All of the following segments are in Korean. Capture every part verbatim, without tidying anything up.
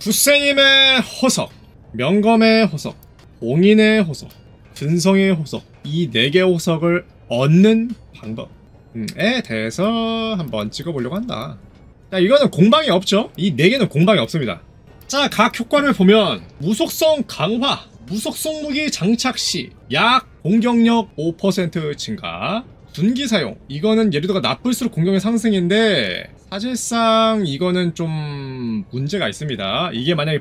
구세님의 호석, 명검의 호석, 봉인의 호석, 근성의 호석, 이 네 개 호석을 얻는 방법에 대해서 한번 찍어보려고 한다. 자, 이거는 공방이 없죠? 이 네 개는 공방이 없습니다. 자, 각 효과를 보면 무속성 강화, 무속성 무기 장착 시 약 공격력 오 퍼센트 증가, 둔기 사용, 이거는 예리도가 나쁠수록 공격력 상승인데 사실상 이거는 좀 문제가 있습니다. 이게 만약에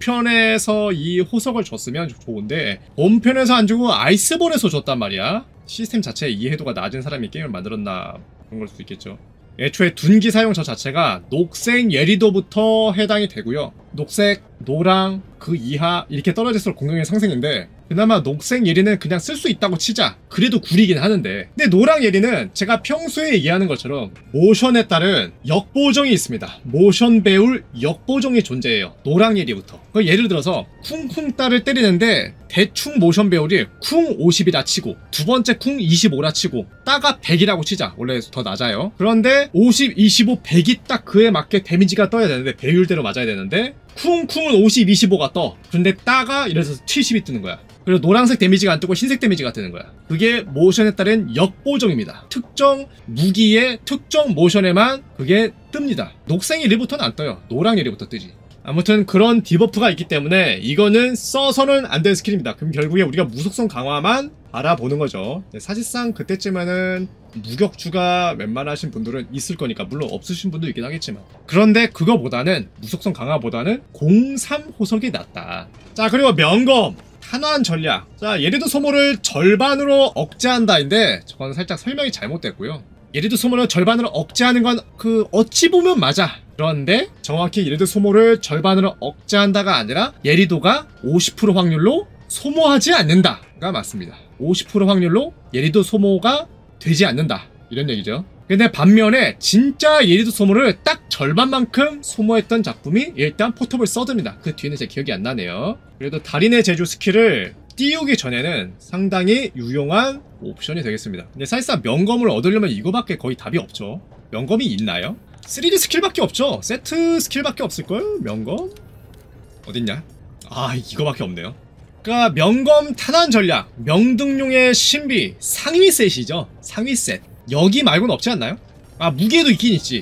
본편에서 이 호석을 줬으면 좋은데 본편에서 안 주고 아이스볼에서 줬단 말이야. 시스템 자체의 이해도가 낮은 사람이 게임을 만들었나 그런 걸 수도 있겠죠. 애초에 둔기 사용 저 자체가 녹색 예리도부터 해당이 되고요. 녹색, 노랑, 그 이하 이렇게 떨어질수록 공격력 상승인데 그나마 녹색 예리는 그냥 쓸 수 있다고 치자. 그래도 구리긴 하는데, 근데 노랑 예리는 제가 평소에 얘기하는 것처럼 모션에 따른 역보정이 있습니다. 모션 배울 역보정이 존재해요. 노랑 예리부터. 그 예를 들어서 쿵쿵 따를 때리는데 대충 모션 배울이 쿵 오십이라 치고 두 번째 쿵 이십오라 치고 따가 백이라고 치자. 원래 더 낮아요. 그런데 오십, 이십오, 백이 딱 그에 맞게 데미지가 떠야 되는데 배율대로 맞아야 되는데 쿵쿵은 오십, 이십오가 떠. 근데 따가 이래서 칠십이 뜨는 거야. 그리고 노란색 데미지가 안 뜨고 흰색 데미지가 뜨는 거야. 그게 모션에 따른 역보정입니다. 특정 무기의 특정 모션에만 그게 뜹니다. 녹색 예리부터는 안 떠요. 노랑 예리부터 뜨지. 아무튼 그런 디버프가 있기 때문에 이거는 써서는 안 될 스킬입니다. 그럼 결국에 우리가 무속성 강화만 바라보는 거죠. 사실상 그때쯤에는 무격추가 웬만하신 분들은 있을 거니까, 물론 없으신 분도 있긴 하겠지만, 그런데 그거보다는 무속성 강화보다는 공삼 호석이 낫다. 자, 그리고 명검 탄환 전략. 자, 예리도 소모를 절반으로 억제한다인데 저건 살짝 설명이 잘못됐고요. 예리도 소모를 절반으로 억제하는 건 그 어찌 보면 맞아. 그런데 정확히 예리도 소모를 절반으로 억제한다가 아니라 예리도가 오십 퍼센트 확률로 소모하지 않는다가 맞습니다. 오십 퍼센트 확률로 예리도 소모가 되지 않는다, 이런 얘기죠. 근데 반면에 진짜 예리도 소모를 딱 절반만큼 소모했던 작품이 일단 포터블 서드입니다. 그 뒤에는 제 기억이 안 나네요. 그래도 달인의 제주 스킬을 띄우기 전에는 상당히 유용한 옵션이 되겠습니다. 근데 사실상 명검을 얻으려면 이거밖에 거의 답이 없죠. 명검이 있나요? 쓰리디 스킬밖에 없죠. 세트 스킬밖에 없을걸? 명검? 어딨냐? 아, 이거밖에 없네요. 그러니까 명검 탄환 전략, 명등용의 신비, 상위 셋이죠. 상위 셋. 여기 말고는 없지 않나요? 아, 무기에도 있긴 있지.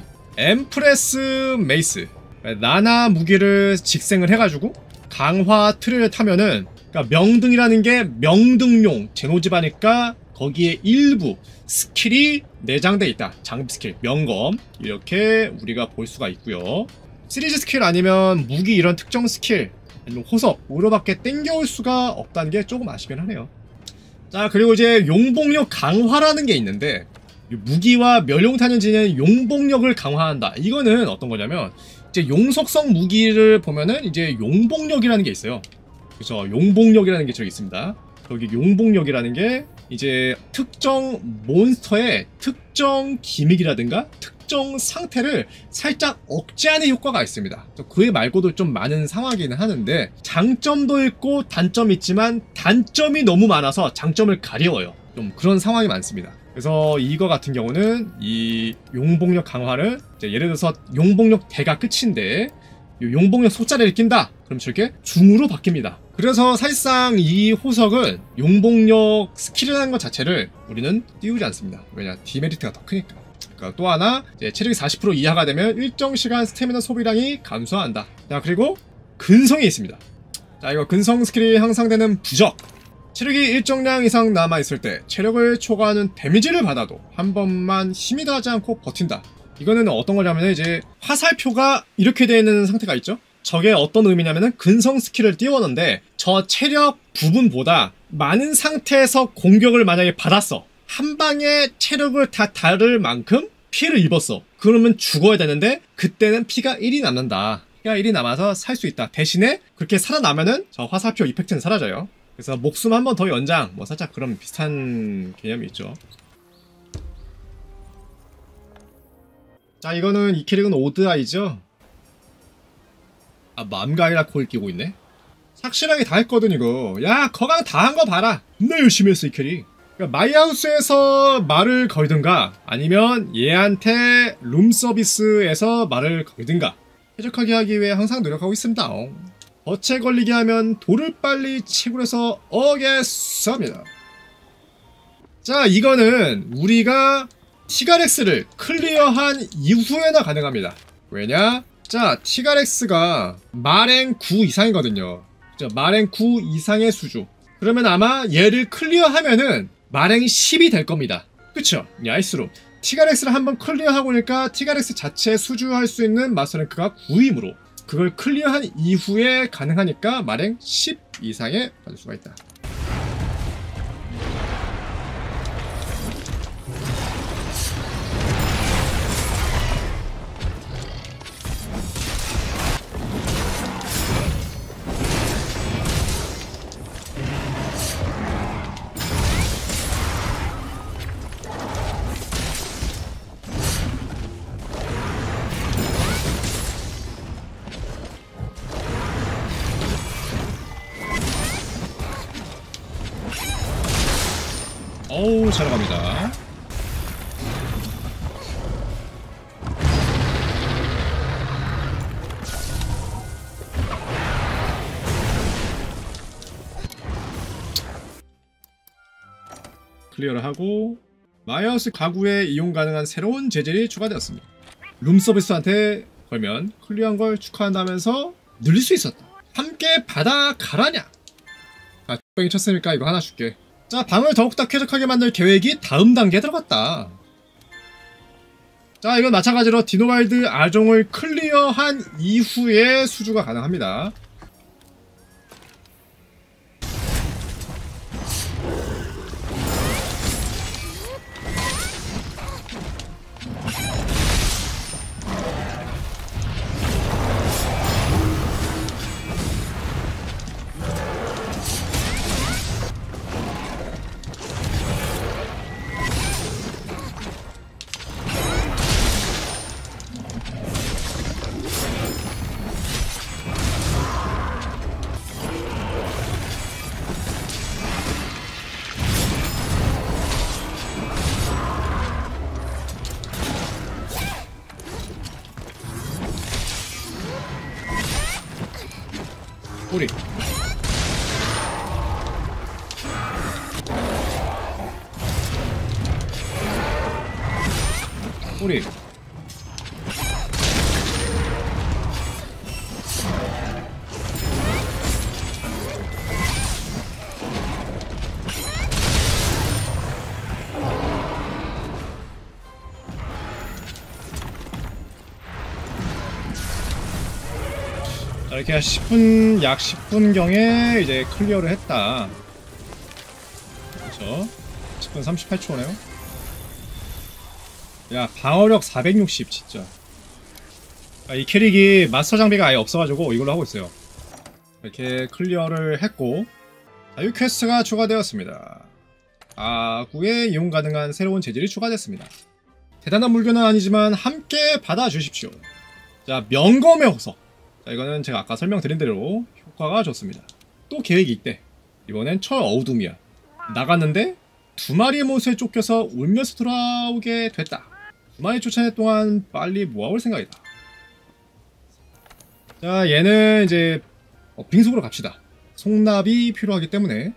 엠프레스 메이스. 나나 무기를 직생을 해가지고 강화 트리를 타면은, 그러니까 명등이라는 게 명등용 제노지바니까 거기에 일부 스킬이 내장돼 있다. 장비 스킬, 명검, 이렇게 우리가 볼 수가 있고요. 시리즈 스킬 아니면 무기 이런 특정 스킬 아니면 호석으로밖에 땡겨올 수가 없다는 게 조금 아쉽긴 하네요. 자, 그리고 이제 용복력 강화라는 게 있는데, 무기와 멸용탄연지는 용복력을 강화한다. 이거는 어떤 거냐면 이제 용속성 무기를 보면은 이제 용복력이라는 게 있어요. 그죠? 용복력이라는 게 저기 있습니다. 여기 용복력이라는 게 이제 특정 몬스터의 특정 기믹이라든가 특정 상태를 살짝 억제하는 효과가 있습니다. 그에 말고도 좀 많은 상황이긴 하는데 장점도 있고 단점이 있지만 단점이 너무 많아서 장점을 가려워요. 좀 그런 상황이 많습니다. 그래서 이거 같은 경우는 이 용복력 강화를 이제 예를 들어서 용복력 대가 끝인데 용복력 소자리를 낀다. 그럼 저렇게 중으로 바뀝니다. 그래서 사실상 이 호석은 용복력 스킬이라는 것 자체를 우리는 띄우지 않습니다. 왜냐? 디메리트가 더 크니까. 그러니까 또 하나, 이제 체력이 사십 퍼센트 이하가 되면 일정 시간 스태미나 소비량이 감소한다. 자, 그리고 근성이 있습니다. 자, 이거 근성 스킬이 향상되는 부적. 체력이 일정량 이상 남아있을 때 체력을 초과하는 데미지를 받아도 한 번만 힘이 닿지 않고 버틴다. 이거는 어떤 거냐면 이제 화살표가 이렇게 되어 있는 상태가 있죠. 저게 어떤 의미냐면은 근성 스킬을 띄웠는데 저 체력 부분보다 많은 상태에서 공격을 만약에 받았어. 한 방에 체력을 다 다를 만큼 피해를 입었어. 그러면 죽어야 되는데 그때는 피가 일이 남는다. 피가 일이 남아서 살 수 있다. 대신에 그렇게 살아나면은 저 화살표 이펙트는 사라져요. 그래서 목숨 한 번 더 연장, 뭐 살짝 그런 비슷한 개념이 있죠. 자, 이거는 이 캐릭은 오드아이죠. 아, 맘가이라 콜 끼고 있네. 확실하게 다 했거든 이거. 야, 거강 다 한 거 봐라. 존나 열심히 했어 이 캐릭. 그러니까 마이하우스에서 말을 걸든가 아니면 얘한테 룸서비스에서 말을 걸든가 쾌적하게 하기 위해 항상 노력하고 있습니다. 덫에 걸리게 하면 돌을 빨리 채굴해서 오겠습니다. 자, 이거는 우리가 티가렉스를 클리어한 이후에나 가능합니다. 왜냐? 자, 티가렉스가 마랭 구 이상이거든요. 자, 마랭 구 이상의 수주. 그러면 아마 얘를 클리어하면은 마랭 십이 될 겁니다. 그쵸? 야이스로 티가렉스를 한번 클리어하고 나니까 티가렉스 자체 수주할 수 있는 마스터랭크가 구이므로 그걸 클리어한 이후에 가능하니까 마랭 십 이상에 받을 수가 있다. 어우, 잘 갑니다. 클리어를 하고 마이어스 가구에 이용 가능한 새로운 재질이 추가되었습니다. 룸서비스한테 걸면 클리어한 걸 축하한다면서 늘릴 수 있었다. 함께 바다 가라냐? 아, 뺑이 쳤으니까 이거 하나 줄게. 자, 방을 더욱더 쾌적하게 만들 계획이 다음 단계에 들어갔다. 자, 이건 마찬가지로 디노와일드 아종을 클리어한 이후에 수주가 가능합니다. 뿌리 뿌리 자, 이렇게 십 분, 약 십 분경에 이제 클리어를 했다. 그렇죠. 십 분 삼십팔 초네요. 야, 방어력 사백육십 진짜. 아, 이 캐릭이 마스터 장비가 아예 없어가지고 이걸로 하고 있어요. 이렇게 클리어를 했고 자유 퀘스트가 추가되었습니다. 아구에 이용 가능한 새로운 재질이 추가됐습니다. 대단한 물건은 아니지만 함께 받아주십시오. 자, 명검의 호석. 자, 이거는 제가 아까 설명드린 대로 효과가 좋습니다. 또 계획이 있대. 이번엔 철 어우둠이야. 나갔는데 두 마리의 몬스터에 쫓겨서 울면서 돌아오게 됐다. 두 마리 쫓아낼 동안 빨리 모아올 생각이다. 자, 얘는 이제 어, 빙속으로 갑시다. 송납이 필요하기 때문에.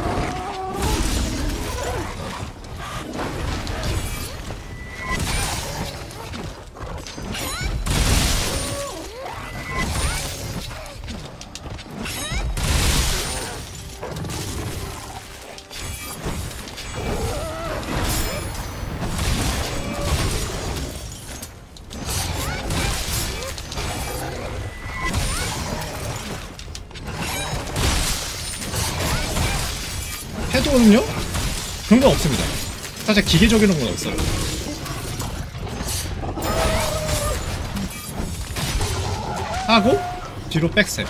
해도는요? 그런 건 없습니다. 살짝 기계적인 건 없어요. 하고 뒤로 백셋.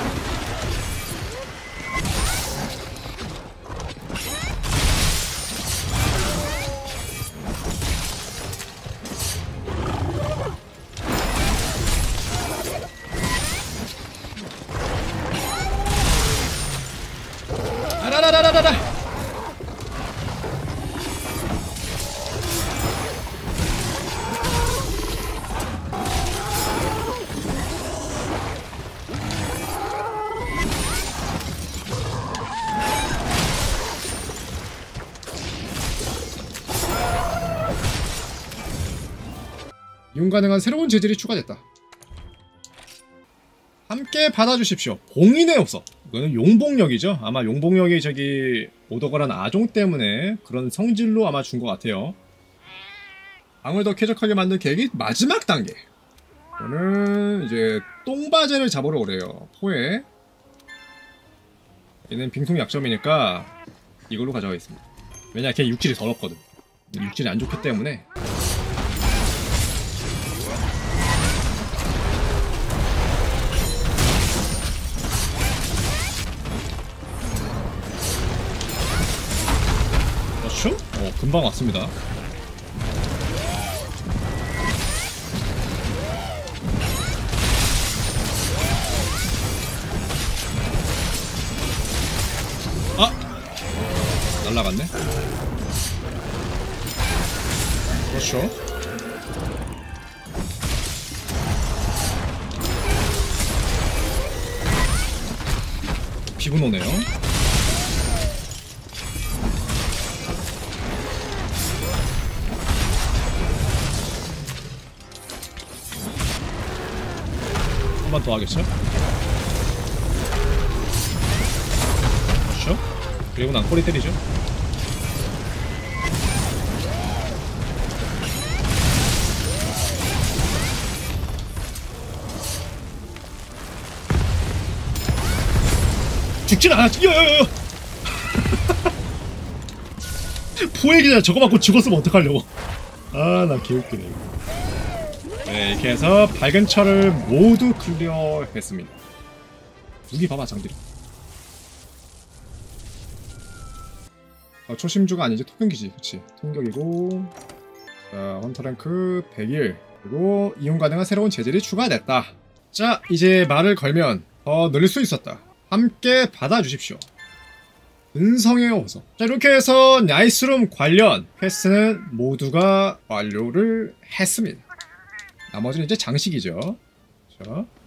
아라라라라라. 이용 가능한 새로운 재질이 추가됐다. 함께 받아주십시오. 봉인의 호석. 이거는 용봉력이죠. 아마 용봉력이 저기 오더걸한 아종 때문에 그런 성질로 아마 준 것 같아요. 방을 더 쾌적하게 만든 계획이 마지막 단계. 이거는 이제 똥바제를 잡으러 오래요. 포에. 얘는 빙통 약점이니까 이걸로 가져가겠습니다. 왜냐 걔 육질이 더럽거든. 육질이 안 좋기 때문에. 그렇죠? 어, 금방 왔습니다. 아! 날라갔네. 그렇죠. 피부 노네요. 한 번 더 하겠죠? 그렇죠? 그리고 난 꼬리 때리죠. 죽진 않아. 여여여. 포획 그냥 저거 맞고 죽었으면 어떡하려고. 아, 나 개웃기네. 네, 이렇게 해서 밝은 철을 모두 클리어했습니다. 무기 봐봐, 장비를. 어, 초심주가 아니지, 토경기지. 그치. 통격이고. 자, 헌터랭크 백일. 그리고 이용 가능한 새로운 재질이 추가됐다. 자, 이제 말을 걸면 더 늘릴 수 있었다. 함께 받아주십시오. 은성의 호석. 자, 이렇게 해서 나이스룸 관련 퀘스트는 모두가 완료를 했습니다. 나머지는 이제 장식이죠. 자.